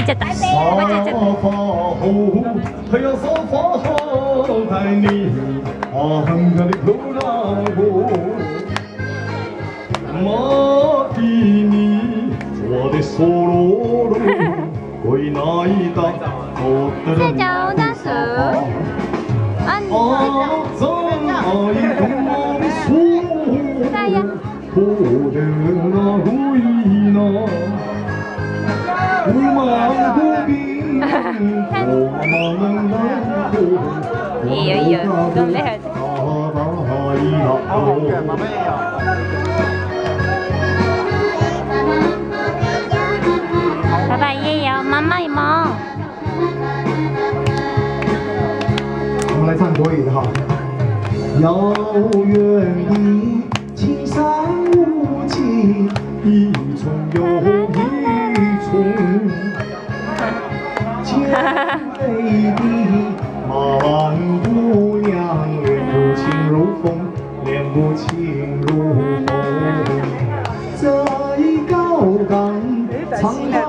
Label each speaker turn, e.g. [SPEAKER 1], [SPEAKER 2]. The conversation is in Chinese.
[SPEAKER 1] ちゃった。おばちゃんちゃった。さやちゃんダンス？あんさや。いいよいいよ、どんเลย
[SPEAKER 2] เอาของเกิดมาไม่เอา
[SPEAKER 1] 爸爸也有，妈妈也有。
[SPEAKER 2] 我们来唱国语的哈。遥远的青山无际，一重又一重，娇美的满姑娘，脸不轻如风，脸不轻如风，在高岗苍。